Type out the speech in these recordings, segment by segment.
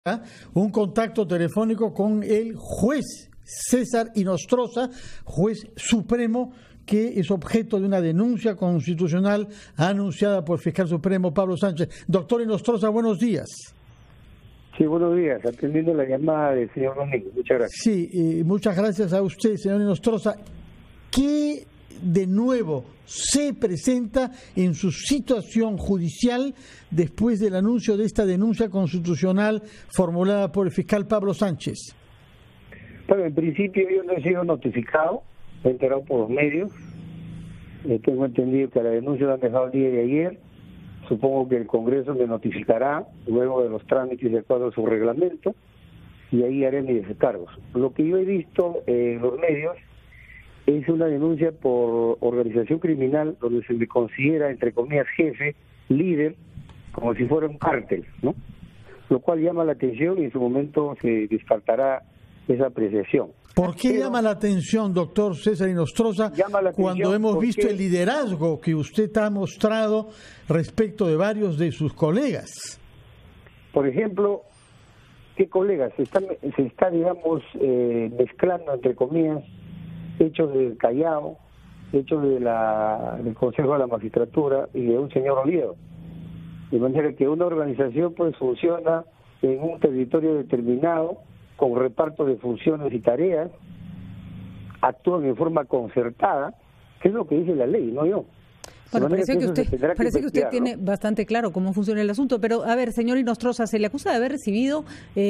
un contacto telefónico con el juez César Inostroza, juez supremo, que es objeto de una denuncia constitucional anunciada por el fiscal supremo Pablo Sánchez. Doctor Inostroza, buenos días. Sí, buenos días, atendiendo la llamada del señor Domingo. Muchas gracias. Sí, muchas gracias a usted, señor Inostroza. ¿Qué de nuevo se presenta en su situación judicial después del anuncio de esta denuncia constitucional formulada por el fiscal Pablo Sánchez? Bueno, en principio yo no he sido notificado, he enterado por los medios. Tengo entendido que la denuncia la han dejado el día de ayer. Supongo que el Congreso me notificará luego de los trámites de acuerdo a su reglamento y ahí haré mis descargos. Lo que yo he visto en los medios es una denuncia por organización criminal donde se me considera, entre comillas, jefe, líder, como si fuera un cártel, ¿no? Lo cual llama la atención y en su momento se descartará esa apreciación. ¿Por qué llama la atención, doctor César Inostroza, cuando hemos visto el liderazgo que usted ha mostrado respecto de varios de sus colegas? Por ejemplo, ¿qué colegas? Se está digamos, mezclando, entre comillas, hechos del Callao, hechos del Consejo de la Magistratura y de un señor Oviedo. De manera que una organización pues funciona en un territorio determinado, con reparto de funciones y tareas, actúan en forma concertada, que es lo que dice la ley, no yo. Bueno, parece que usted tiene bastante claro cómo funciona el asunto, pero a ver, señor Inostroza, se le acusa de haber recibido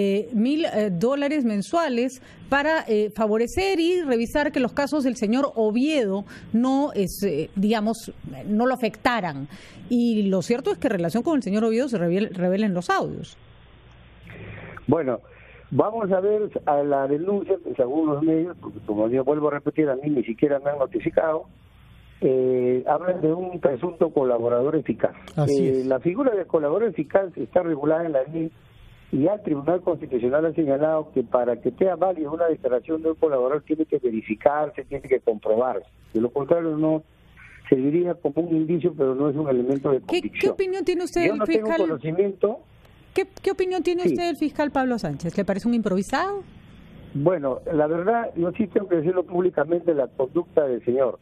$1,000 mensuales para favorecer y revisar que los casos del señor Oviedo no no lo afectaran. Y lo cierto es que en relación con el señor Oviedo se revelan los audios. Bueno, vamos a ver a la denuncia, pues, según los medios, porque como yo vuelvo a repetir, a mí ni siquiera me han notificado. Hablan de un presunto colaborador eficaz. La figura del colaborador eficaz está regulada en la ley y ya el Tribunal Constitucional ha señalado que para que sea válida una declaración de un colaborador tiene que verificarse, tiene que comprobarse. De lo contrario no serviría como un indicio, pero no es un elemento de convicción. ¿Qué opinión tiene usted del fiscal? Tengo conocimiento. ¿Qué opinión tiene usted del fiscal Pablo Sánchez? ¿Le parece un improvisado? Bueno, la verdad, yo sí tengo que decirlo públicamente, la conducta del señor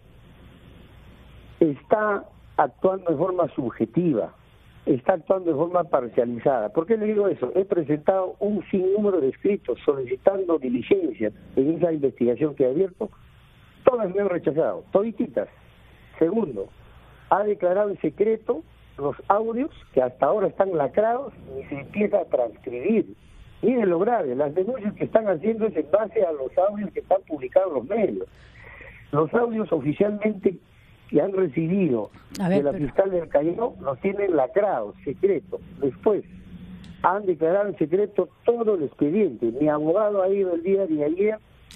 está actuando de forma subjetiva, está actuando de forma parcializada. ¿Por qué le digo eso? He presentado un sinnúmero de escritos solicitando diligencias en esa investigación que he abierto, todas me han rechazado, todititas. Segundo, ha declarado en secreto los audios que hasta ahora están lacrados y se empieza a transcribir. Mire lo grave, las denuncias que están haciendo es en base a los audios que están publicados en los medios. Los audios oficialmente que han recibido de la fiscal del Callao los tienen lacrados, secretos. Después han declarado en secreto todo el expediente. Mi abogado ha ido el día de ayer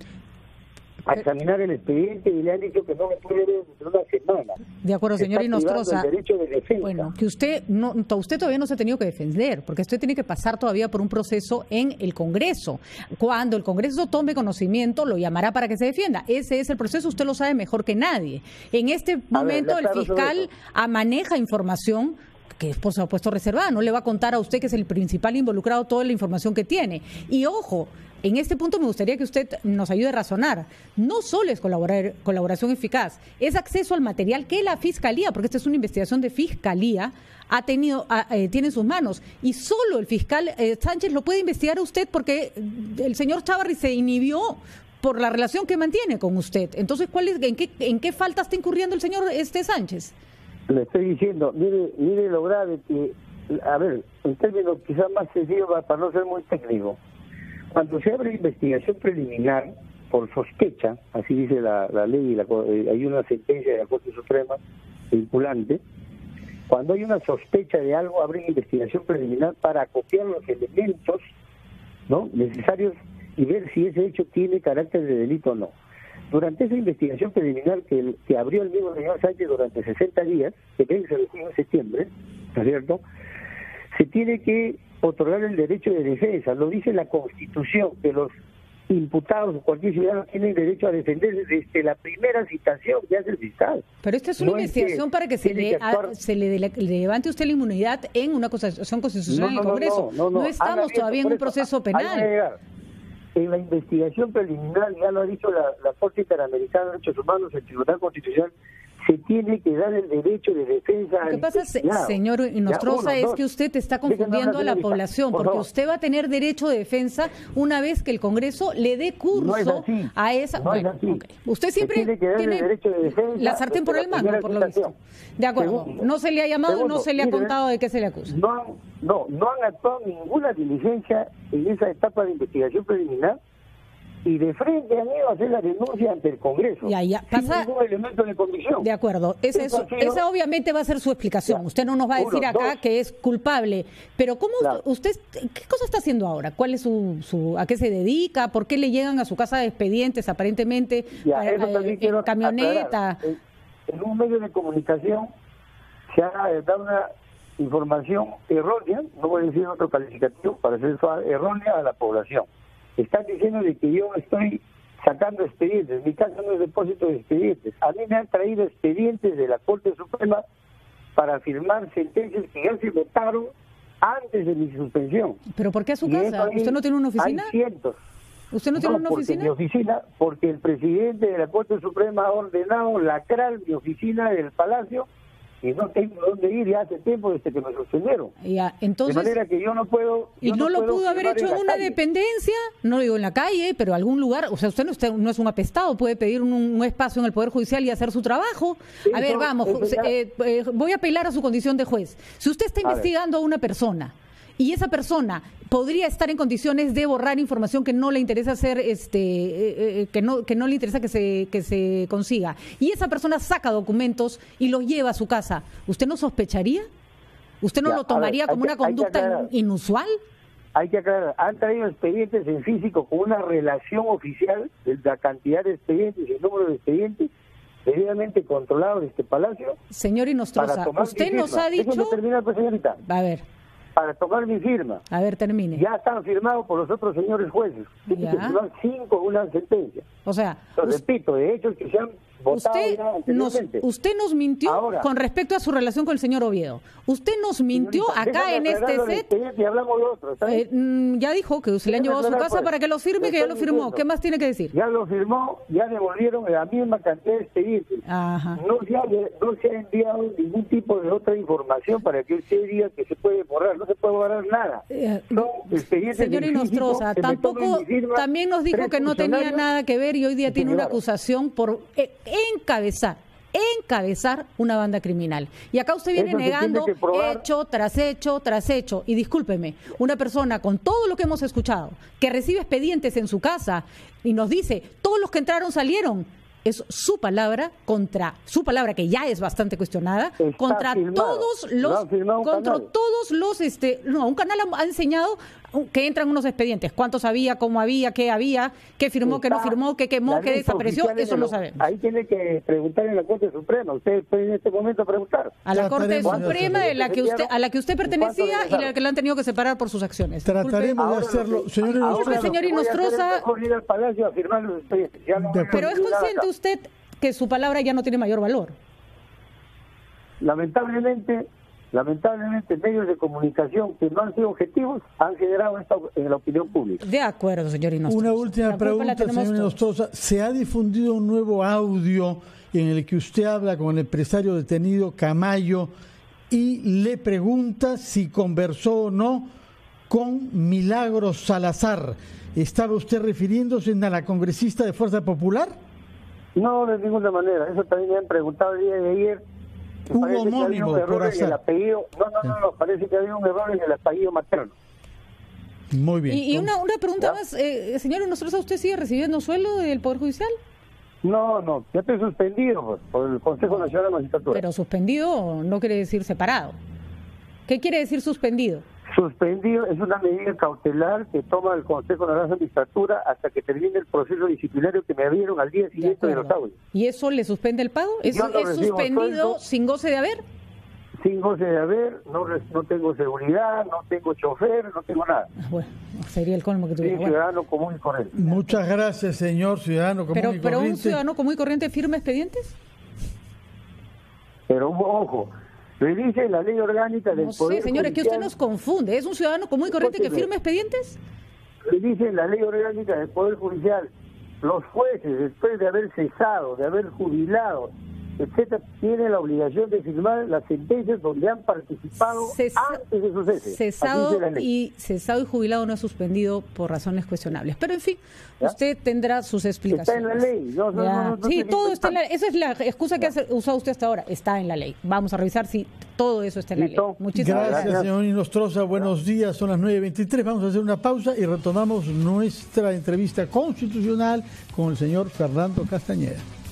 a examinar el expediente y le han dicho que no me puede ver dentro de una semana. De acuerdo, señor Inostroza. Bueno, que usted todavía no se ha tenido que defender, porque usted tiene que pasar todavía por un proceso en el Congreso. Cuando el Congreso tome conocimiento, lo llamará para que se defienda. Ese es el proceso, usted lo sabe mejor que nadie. En este momento el fiscal maneja información que es por supuesto reservada, no le va a contar a usted, que es el principal involucrado, toda la información que tiene. Y ojo, en este punto me gustaría que usted nos ayude a razonar. No solo es colaboración eficaz, es acceso al material que la Fiscalía, porque esta es una investigación de Fiscalía, tiene en sus manos. Y solo el fiscal Sánchez lo puede investigar a usted porque el señor Chávarri se inhibió por la relación que mantiene con usted. Entonces, ¿en qué falta está incurriendo el señor Sánchez? Le estoy diciendo, mire lo grave que, a ver, en términos quizás más sencillos, para no ser muy técnico, cuando se abre investigación preliminar por sospecha, así dice la ley, hay una sentencia de la Corte Suprema vinculante, cuando hay una sospecha de algo, abre investigación preliminar para acopiar los elementos, ¿no?, necesarios y ver si ese hecho tiene carácter de delito o no. Durante esa investigación preliminar que abrió el mismo señor Sánchez durante 60 días, que vence el 1 de septiembre, ¿no es cierto?, se tiene que otorgar el derecho de defensa. Lo dice la Constitución, que los imputados o cualquier ciudadano tiene derecho a defenderse desde la primera citación que hace el fiscal. Pero esta es una investigación para que se le levante usted la inmunidad en una acusación constitucional en el Congreso. No estamos todavía en un proceso penal. En la investigación preliminar, ya lo ha dicho la Corte Interamericana de Derechos Humanos, el Tribunal Constitucional, se tiene que dar el derecho de defensa. Lo que pasa, señor Inostroza, es que usted está confundiendo a la población, porque usted va a tener derecho de defensa una vez que el Congreso le dé curso a esa... Bueno, usted siempre tiene derecho de defensa, la sartén por el mango, por lo visto. De acuerdo, no se le ha llamado, no se le ha contado de qué se le acusa. No han actuado ninguna diligencia en esa etapa de investigación preliminar, y de frente han ido a hacer la denuncia ante el Congreso. Ya pasa, sin ningún elemento de convicción. De acuerdo, esa obviamente va a ser su explicación. Usted no nos va a decir acá que es culpable, pero ¿cómo usted, qué cosa está haciendo ahora? ¿Cuál es a qué se dedica? ¿Por qué le llegan a su casa de expedientes aparentemente en camioneta? En un medio de comunicación se ha dado una información errónea, no voy a decir otro calificativo para ser suave, errónea a la población. Están diciendo de que yo estoy sacando expedientes. Mi casa no es depósito de expedientes. A mí me han traído expedientes de la Corte Suprema para firmar sentencias que ya se votaron antes de mi suspensión. ¿Pero por qué a su casa? ¿Usted no tiene una oficina? Hay cientos. ¿Usted no tiene una oficina? Mi oficina, porque el presidente de la Corte Suprema ha ordenado lacrar mi oficina del Palacio, y no tengo dónde ir ya hace tiempo desde que me suspendieron. Ya, entonces, de manera que yo no puedo... ¿Y no lo pudo haber hecho en una dependencia? No digo en la calle, pero algún lugar. O sea, usted no es un apestado, puede pedir un espacio en el Poder Judicial y hacer su trabajo. A ver, vamos, voy a apelar a su condición de juez. Si usted está investigando a una persona y esa persona podría estar en condiciones de borrar información que no le interesa hacer, que no le interesa que se consiga, y esa persona saca documentos y los lleva a su casa, ¿usted no sospecharía? ¿Usted no lo tomaría como una conducta inusual? Hay que aclarar, han traído expedientes en físico con una relación oficial de la cantidad de expedientes y el número de expedientes debidamente controlado de este Palacio. Señor Inostroza, usted nos ha dicho... Déjeme terminar, pues, señorita. A ver. Para tomar mi firma. A ver, termine. Ya están firmados por los otros señores jueces. Tienen que firmar 5 una sentencia. O sea... repito, de hechos que se han votado ya anteriormente. Usted nos mintió ahora, con respecto a su relación con el señor Oviedo. Usted nos mintió acá en este set. Y hablamos de otro, ya dijo que se le han llevado a su casa para que lo firme, que ya lo firmó. ¿Qué más tiene que decir? Ya lo firmó, ya devolvieron la misma cantidad de expedientes. No se ha enviado ningún tipo de otra información para que usted diga que se puede borrar. No se puede borrar nada. Señor Inostroza, también nos dijo que no tenía nada que ver y hoy día tiene una acusación por encabezar una banda criminal. Y acá usted viene negando hecho tras hecho tras hecho. Y discúlpeme, una persona con todo lo que hemos escuchado, que recibe expedientes en su casa y nos dice, todos los que entraron salieron, es su palabra contra su palabra, que ya es bastante cuestionada, contra todos los un canal ha enseñado que entran unos expedientes, cuántos había, cómo había, qué firmó, qué no firmó, qué quemó, qué desapareció, eso lo sabemos. Ahí tiene que preguntar en la Corte Suprema. Usted puede en este momento preguntar a la Corte Suprema a la que usted pertenecía y a la que le han tenido que separar por sus acciones. Trataremos de hacerlo, señor Inostroza. Pero es consciente usted que su palabra ya no tiene mayor valor. Lamentablemente medios de comunicación que no han sido objetivos han generado esto en la opinión pública. De acuerdo, señor Inostroza. Una última pregunta, señor Inostroza. Se ha difundido un nuevo audio en el que usted habla con el empresario detenido Camayo y le pregunta si conversó o no con Milagros Salazar. ¿Estaba usted refiriéndose a la congresista de Fuerza Popular? No, de ninguna manera. Eso también me han preguntado el día de ayer. Un homónimo por azar. No, parece que había un error en el apellido materno. Muy bien. Y una pregunta más, señor Inostroza, ¿usted sigue recibiendo sueldo del Poder Judicial? No, ya estoy suspendido por el Consejo Nacional de Magistratura. Pero suspendido no quiere decir separado. ¿Qué quiere decir suspendido? Suspendido es una medida cautelar que toma el Consejo Nacional de Magistratura hasta que termine el proceso disciplinario que me abrieron al día siguiente de los audios. ¿Y eso le suspende el pago? ¿Es suspendido sin goce de haber? sin goce de haber, no tengo seguridad, no tengo chofer, no tengo nada. Bueno, sería el colmo que Soy tuviera. un ciudadano común y corriente. Muchas gracias, señor ciudadano común y corriente. Pero un ciudadano común y corriente firma expedientes. Pero ojo, le dice la ley orgánica del No Poder sé, señor, es que Judicial, usted nos confunde. ¿Es un ciudadano común y corriente que Escúcheme. firma expedientes? le dice la ley orgánica del Poder Judicial, los jueces, después de haber cesado, de haber jubilado, etcétera, tienen la obligación de firmar las sentencias donde han participado antes de su cese. Cesado Así dice la ley. cesado y jubilado no es suspendido por razones cuestionables. Pero en fin, ¿Ya? usted tendrá sus explicaciones. Está en la ley. Sí, estoy todo está en la ley. inventando. Esa es la excusa que ha usado usted hasta ahora. Está en la ley. Vamos a revisar si todo eso está en la ley. Listo. Muchísimas Gracias, gracias. señor Inostroza. Buenos días, son las 9:23. Vamos a hacer una pausa y retomamos nuestra entrevista constitucional con el señor Fernando Castañeda.